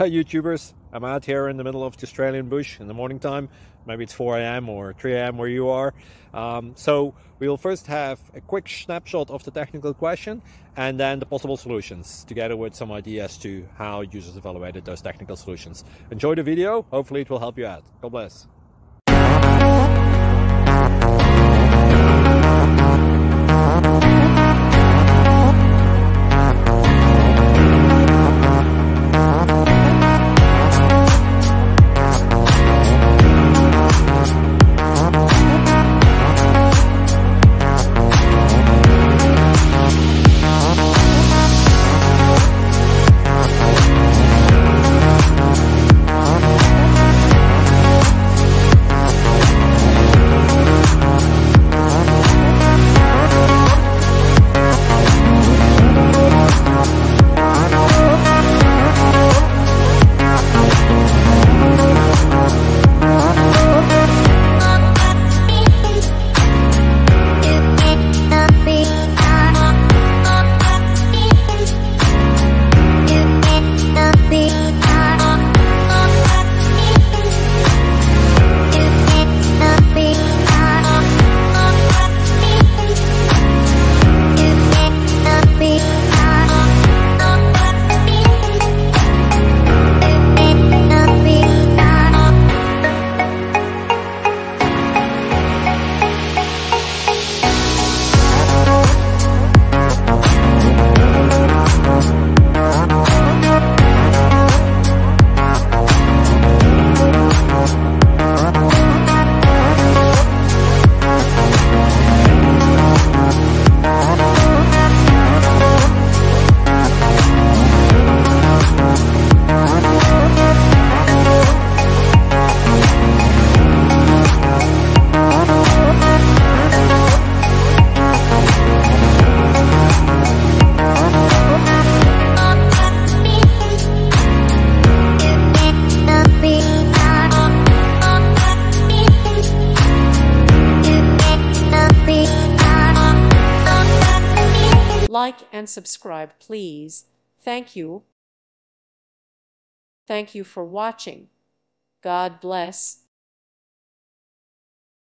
YouTubers. I'm out here in the middle of the Australian bush in the morning time. Maybe it's 4 a.m. or 3 a.m. where you are. So we will first have a quick snapshot of the technical question and then the possible solutions, together with some ideas to how users evaluated those technical solutions. Enjoy the video. Hopefully it will help you out. God bless. Like and subscribe, please. Thank you. Thank you for watching. God bless.